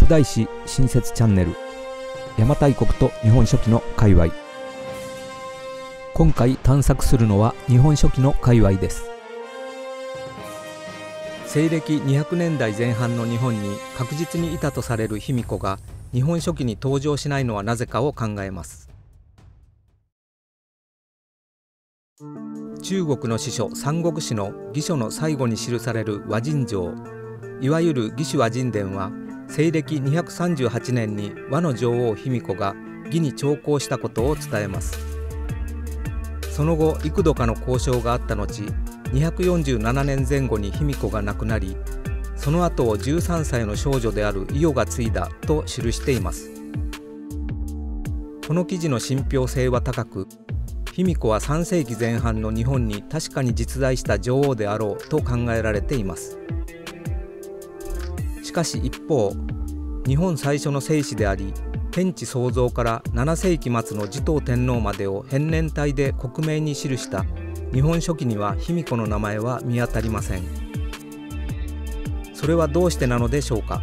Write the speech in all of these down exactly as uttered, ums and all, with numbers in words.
古代史新説チャンネル、邪馬台国と日本書紀の界隈。今回探索するのは日本書紀の界隈です。西暦にひゃくねんだいぜん半の日本に確実にいたとされる卑弥呼が日本書紀に登場しないのはなぜかを考えます。中国の史書三国志の義書の最後に記される和人帖、いわゆる義手和人伝は西暦にひゃくさんじゅうはちねんに倭の女王卑弥呼が魏に朝貢したことを伝えます。その後幾度かの交渉があった後、にひゃくよんじゅうななねんぜん後に卑弥呼が亡くなり、その後をじゅうさんさいの少女である伊予が継いだと記しています。この記事の信憑性は高く、卑弥呼はさんせいきぜん半の日本に確かに実在した女王であろうと考えられています。しかし一方、日本最初の聖史であり、天地創造からななせいき末の持統天皇までを変年体で克明に記した日本書紀には卑弥呼の名前は見当たりません。それはどうしてなのでしょうか。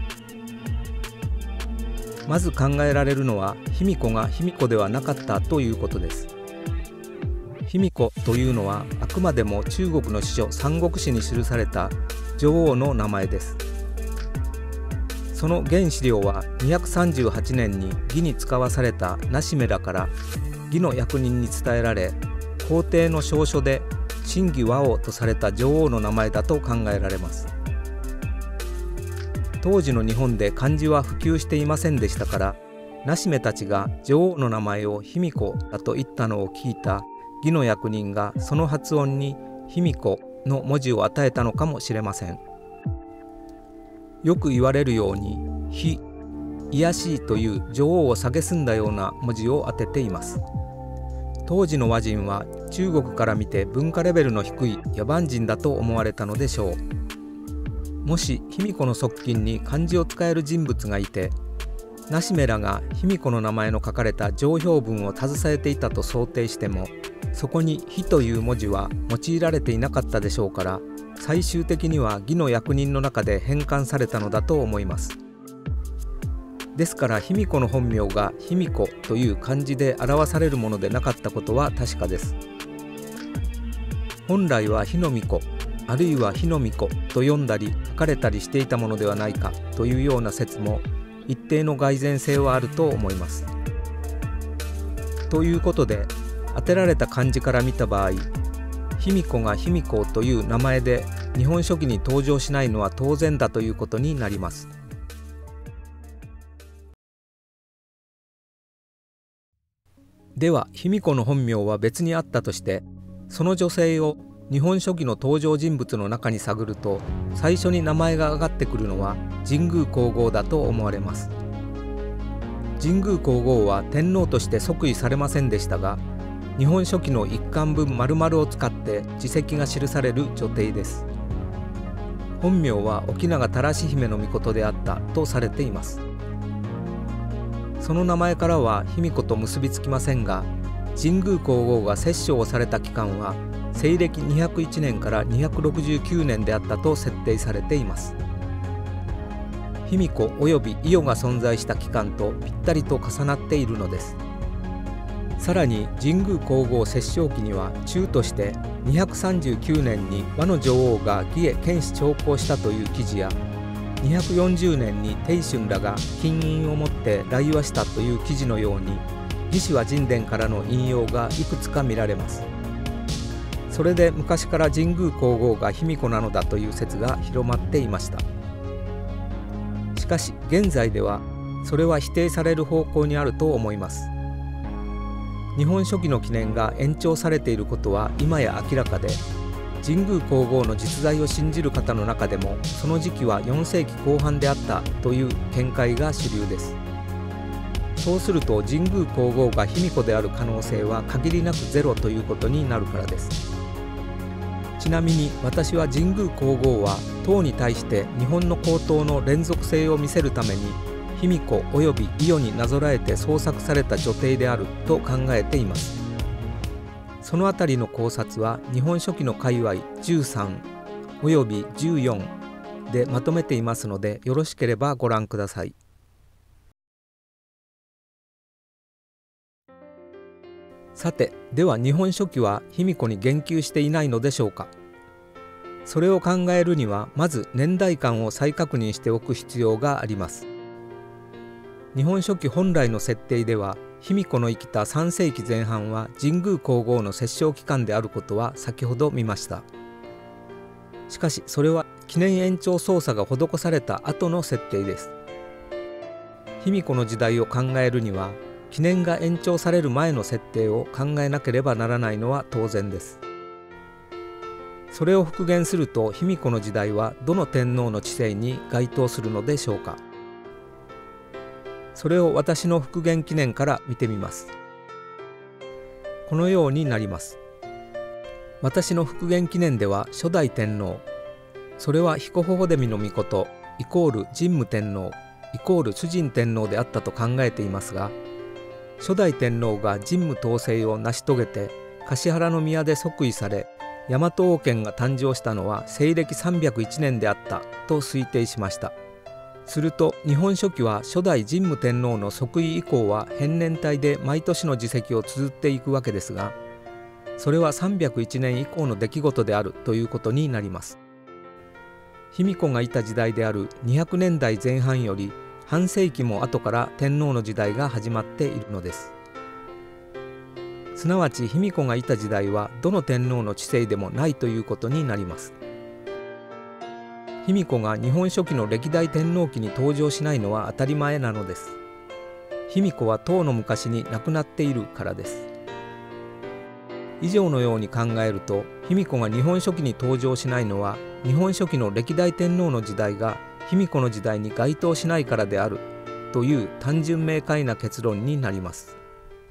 まず考えられるのは、卑弥呼が卑弥呼ではなかったということです。卑弥呼というのはあくまでも中国の史書三国志に記された女王の名前です。その原資料はにひゃくさんじゅうはちねんに魏に使わされたナシメラから魏の役人に伝えられ、皇帝の詔書で真偽倭王とされた女王の名前だと考えられます。当時の日本で漢字は普及していませんでしたから、ナシメたちが女王の名前を卑弥呼だと言ったのを聞いた魏の役人がその発音に卑弥呼の文字を与えたのかもしれません。よく言われるように「卑」「卑やしい」という女王を蔑んだような文字を当てています。当時の倭人は中国から見て文化レベルの低い野蛮人だと思われたのでしょう。もし卑弥呼の側近に漢字を使える人物がいて、ナシメラが卑弥呼の名前の書かれた上表文を携えていたと想定しても、そこに「卑」という文字は用いられていなかったでしょうから、最終的には魏の役人の中で変換されたのだと思います。ですから卑弥呼の本名が卑弥呼という漢字で表されるものでなかったことは確かです。本来は卑の巫女、あるいは卑の巫女と読んだり書かれたりしていたものではないかというような説も一定の蓋然性はあると思います。ということで、当てられた漢字から見た場合、卑弥呼が卑弥呼という名前で日本書紀に登場しないのは当然だということになります。では卑弥呼の本名は別にあったとして、その女性を日本書紀の登場人物の中に探ると、最初に名前が挙がってくるのは神宮皇后だと思われます。神宮皇后は天皇として即位されませんでしたが、日本書紀の一巻分丸々を使って事跡が記される女帝です。本名は沖永多良姫の命であったとされています。その名前からは卑弥呼と結びつきませんが、神宮皇后が摂政をされた期間は西暦にひゃくいちねんからにひゃくろくじゅうきゅうねんであったと設定されています。卑弥呼および伊予が存在した期間とぴったりと重なっているのです。さらに神宮皇后摂政期には中としてにひゃくさんじゅうきゅうねんに倭の女王が魏へ遣使朝貢したという記事や、にひゃくよんじゅうねんに鄭春らが金印を持って来和したという記事のように、義手和人伝からの引用がいくつか見られます。それで昔から神宮皇后が卑弥呼なのだという説が広まっていました。しかし現在ではそれは否定される方向にあると思います。日本書紀の記念が延長されていることは今や明らかで、神宮皇后の実在を信じる方の中でもその時期はよんせいきこう半であったという見解が主流です。そうすると神宮皇后が卑弥呼である可能性は限りなくゼロということになるからです。ちなみに私は神宮皇后は唐に対して日本の皇統の連続性を見せるために卑弥呼および伊予になぞらえて創作された女帝であると考えています。そのあたりの考察は日本書紀の界隈じゅうさんおよびじゅうよんでまとめていますので、よろしければご覧ください。 さて、では日本書紀は卑弥呼に言及していないのでしょうか。それを考えるにはまず年代間を再確認しておく必要があります。日本書紀本来の設定では卑弥呼の生きたさんせいきぜん半は神宮皇后の摂政期間であることは先ほど見ました。しかしそれは記念延長操作が施された後の設定です。卑弥呼の時代を考えるには記念が延長される前の設定を考えなければならないのは当然です。それを復元すると卑弥呼の時代はどの天皇の治世に該当するのでしょうか。それを私の復元記念から見てみます。このようになります。私の復元記念では初代天皇、それは彦ホホデミの命イコール神武天皇イコール主人天皇であったと考えていますが、初代天皇が神武統制を成し遂げて橿原宮で即位され、大和王権が誕生したのは西暦さんびゃくいちねんであったと推定しました。すると日本書紀は初代神武天皇の即位以降は変年体で毎年の事績を綴っていくわけですが、それはさんびゃくいちねん以降の出来事であるということになります。卑弥呼がいた時代であるにひゃくねんだいぜん半より半世紀も後から天皇の時代が始まっているのです。すなわち卑弥呼がいた時代はどの天皇の治世でもないということになります。卑弥呼が日本書紀の歴代天皇記に登場しないのは当たり前なのです。卑弥呼は唐の昔に亡くなっているからです。以上のように考えると、卑弥呼が日本書紀に登場しないのは日本書紀の歴代天皇の時代が卑弥呼の時代に該当しないからであるという単純明快な結論になります。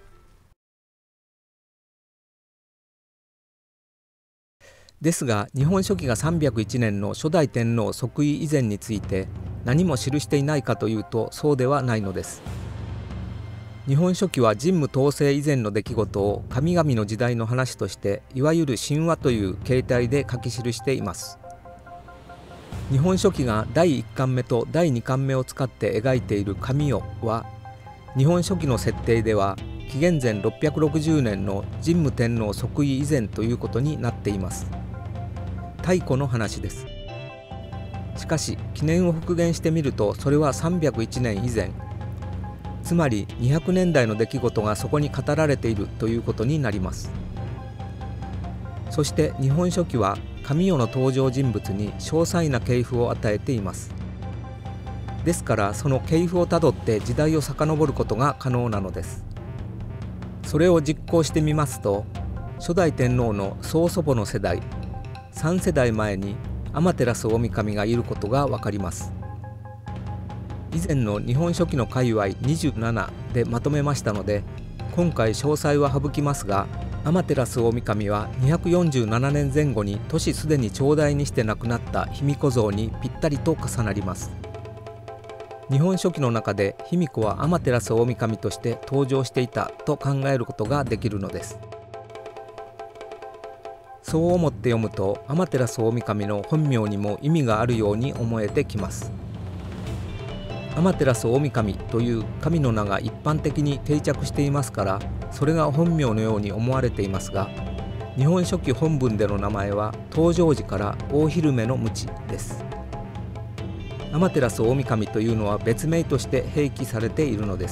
ですが日本書紀がさんびゃくいちねんの初代天皇即位以前について何も記していないかというとそうではないのです。日本書紀は神武統制以前の出来事を神々の時代の話としていわゆる神話という形態で書き記しています。日本書紀がだいいっかんめとだいにかんめを使って描いている神代は日本書紀の設定では紀元前ろっぴゃくろくじゅうねんの神武天皇即位以前ということになっています。太古の話です。しかし記念を復元してみるとそれはさんびゃくいちねん以前、つまりにひゃくねんだいの出来事がそこに語られているということになります。そして日本書紀は神代の登場人物に詳細な系譜を与えています。ですからその系譜をたどって時代を遡ることが可能なのです。それを実行してみますと、初代天皇の曽祖母の世代さんせだいまえに天照大神がいることがわかります。以前の日本書紀の界隈にじゅうななでまとめましたので、今回詳細は省きますが、天照大神はにひゃくよんじゅうななねんぜん後に年すでに長大にして亡くなった卑弥呼像にぴったりと重なります。日本書紀の中で卑弥呼は天照大神として登場していたと考えることができるのです。そう思って読むと天照大神の本名にも意味があるように思えてきます。天照大神という神の名が一般的に定着していますから、それが本名のように思われていますが、日本書紀本文での名前は登場時から大昼目の鞭です。天照大神というのは別名として併記されているのです。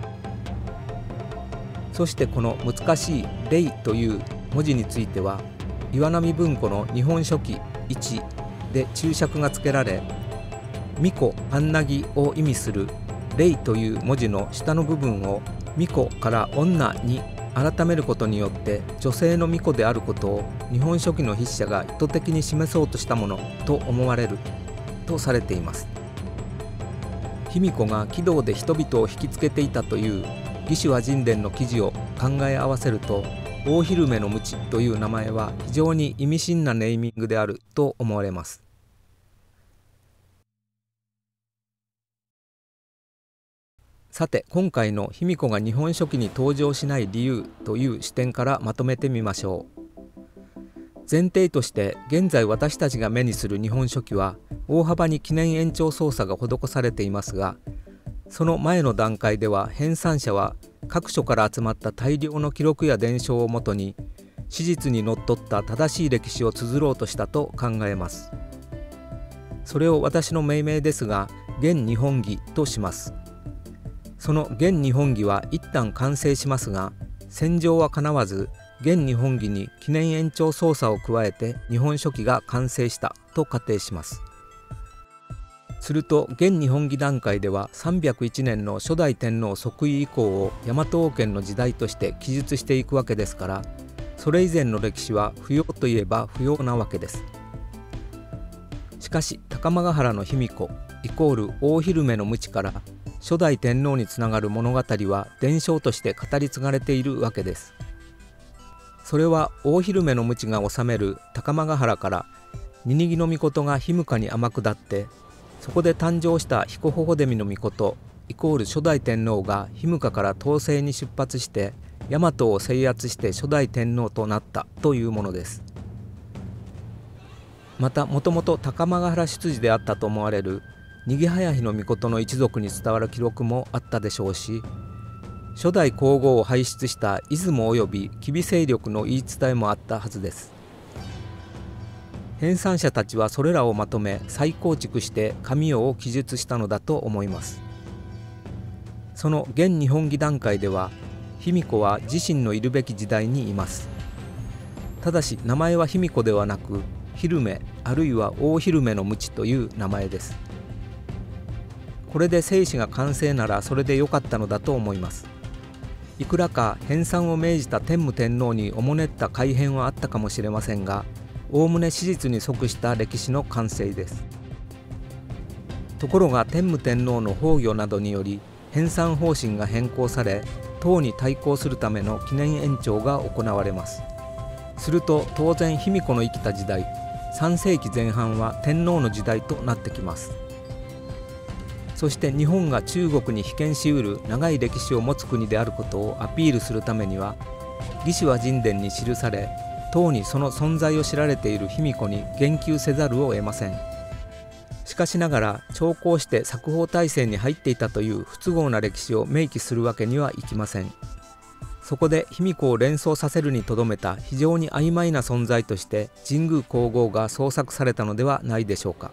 そしてこの難しい「霊」という文字については岩波文庫の日本書紀いちで注釈がつけられ、巫女安なぎを意味する霊という文字の下の部分を巫女から女に改めることによって女性の巫女であることを日本書紀の筆者が意図的に示そうとしたものと思われるとされています。卑弥呼が軌道で人々を引きつけていたという魏志倭人伝の記事を考え合わせると、大昼目の鞭という名前は非常に意味深なネーミングであると思われます。さて今回の卑弥呼が日本書紀に登場しない理由という視点からまとめてみましょう。前提として現在私たちが目にする日本書紀は大幅に記念延長操作が施されていますが、 その前の段階では編纂者は各所から集まった大量の記録や伝承をもとに史実にのっとった正しい歴史を綴ろうとしたと考えます。それを私の命名ですが現日本紀とします。その現日本紀は一旦完成しますが、戦場はかなわず現日本紀に記念延長操作を加えて日本書紀が完成したと仮定します。すると現日本紀段階ではさんびゃくいちねんの初代天皇即位以降を大和王権の時代として記述していくわけですから、それ以前の歴史は不要といえば不要なわけです。しかし高間ヶ原の卑弥呼イコール大昼目の鞭から初代天皇につながる物語は伝承として語り継がれているわけです。それは大昼目の鞭が治める高間ヶ原からニニギノミコトが卑弥呼に天下ってそこで誕生した彦ホデミノミコトイコール初代天皇が卑弥呼から統制に出発して大和を制圧して初代天皇となったというものです。またもともと高間ヶ原出自であったと思われる逃げ早日の命の一族に伝わる記録もあったでしょうし、初代皇后を輩出した出雲及び吉備勢力の言い伝えもあったはずです。編纂者たちはそれらをまとめ再構築して神代を記述したのだと思います。その現日本紀段階では卑弥呼は自身のいるべき時代にいます。ただし名前は卑弥呼ではなく昼目あるいは大昼目の鞭という名前です。これで正史が完成ならそれでよかったのだと思います。いくらか編纂を命じた天武天皇におもねった改変はあったかもしれませんが、おおむね史実に即した歴史の完成です。ところが天武天皇の崩御などにより編纂方針が変更され、唐に対抗するための記念延長が行われます。すると当然卑弥呼の生きた時代さんせいきぜん半は天皇の時代となってきます。そして日本が中国に被験しうる長い歴史を持つ国であることをアピールするためには、魏志倭人伝に記され唐にその存在を知られている卑弥呼に言及せざるを得ません。しかしながら長考して作法体制に入っていたという不都合な歴史を明記するわけにはいきません。そこで卑弥呼を連想させるにとどめた非常に曖昧な存在として神宮皇后が創作されたのではないでしょうか。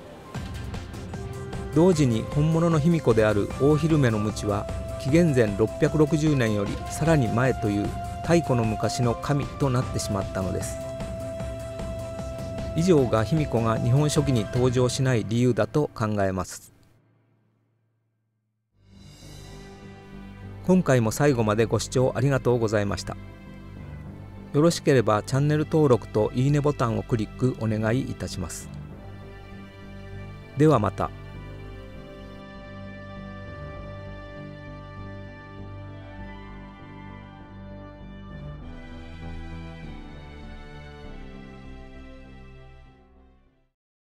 同時に本物の卑弥呼である大昼目の鞭は紀元前ろっぴゃくろくじゅうねんよりさらに前という太古の昔の神となってしまったのです。以上が卑弥呼が日本書紀に登場しない理由だと考えます。今回も最後までご視聴ありがとうございました。よろしければチャンネル登録といいねボタンをクリックお願いいたします。ではまた。